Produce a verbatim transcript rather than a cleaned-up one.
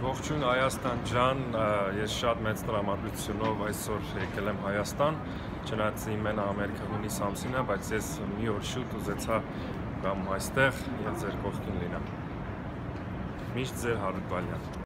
Ողջույն Հայաստան ջան, ես շատ մեծ տրամադրությունով այսօր եկել եմ Հայաստան, չնայած իմ մենա Ամերիկա հունիս ամսին է, բայց ես մի օր շուտ ուզեցա գամ այստեղ եւ ձեր կողքին լինեմ։ Միշտ ձեր Հարութ Բալյան։